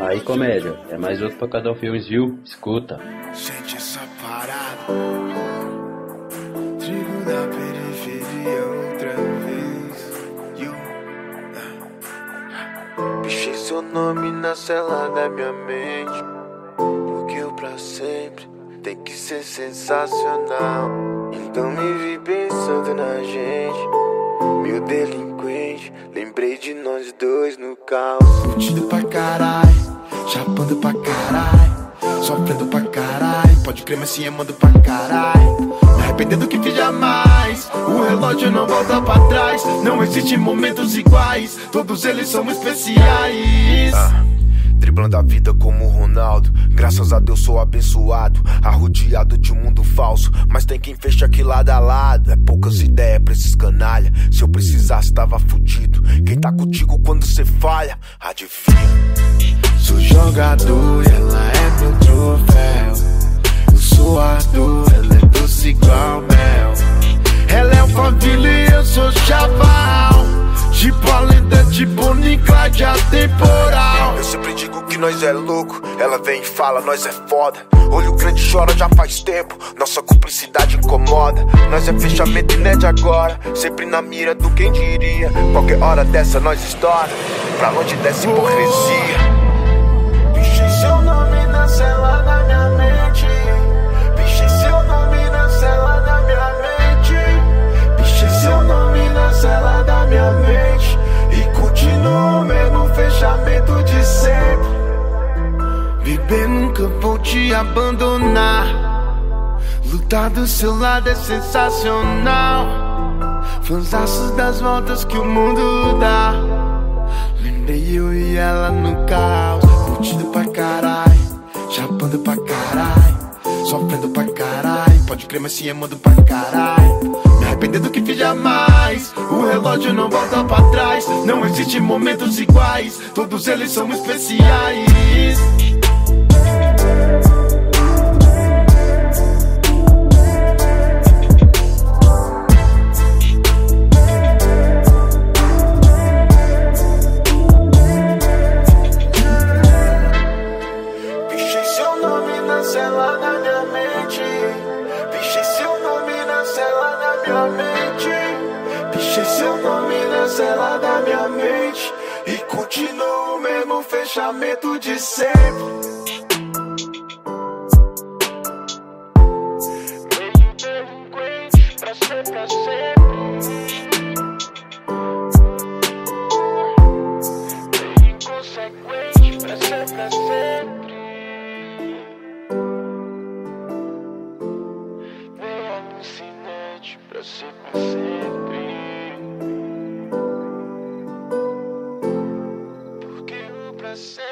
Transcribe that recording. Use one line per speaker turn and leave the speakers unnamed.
Aí, comédia, é mais outro pra cada um filmes, viu? Escuta.
Sente essa parada. Trigo da periferia outra vez. Pichei seu nome na cela da minha mente. Porque o pra sempre tem que ser sensacional. Então me vi pensando na gente. Meu delinquente, lembrei de nós dois no caos. Curtindo pra caralho, chapando pra caralho, sofrendo pra caralho. Pode crer, mas sim, amando pra caralho. Me arrependendo do que fiz jamais. O relógio não volta pra trás. Não existem momentos iguais, todos eles são especiais. Driblando a vida como o Ronaldo. Graças a Deus sou abençoado, arrodeado de um mundo falso, mas tem quem fecha aqui lado a lado. É poucas ideias pra esses canalha. Se eu precisasse tava fudido. Quem tá contigo quando cê falha, adivinha. Sou jogador e ela é meu troféu. Eu sou a dor, ela é doce igual mel. Ela é o família e eu sou chaval. Tipo a lenda de Bonnie e Clyde atemporal. Eu sempre digo que nós é louco. Ela vem e fala, nós é foda. Olho grande chora já faz tempo. Nossa cumplicidade incomoda. Nós é fechamento e não é de agora. Sempre na mira do quem diria. Qualquer hora dessa nós estoura. Pra longe dessa hipocrisia. Pichei seu nome na cela da minha mente. Pichei seu nome na cela da minha mente. Pichei seu nome na cela da minha mente. E continuo o mesmo fechamento de sempre. Viver nunca vou te abandonar. Lutar do seu lado é sensacional. Fanzaços das voltas que o mundo dá. Lembrei eu e ela no caos. Curtindo pra caralho, chapando pra caralho, sofrendo pra caralho. Pode crer, mas se amando pra caralho. Me arrependendo do que fiz jamais. O relógio não volta pra trás. Não existem momentos iguais, todos eles são especiais. Pichei seu nome na cela da minha mente. Pichei seu nome na cela da minha mente. Pichei seu nome na cela da minha mente. E continuo o mesmo fechamento de sempre. Meio delinquente pra sempre. Meio inconsequente pra sempre. Meio alucinante pra sempre. Porque o pra sempre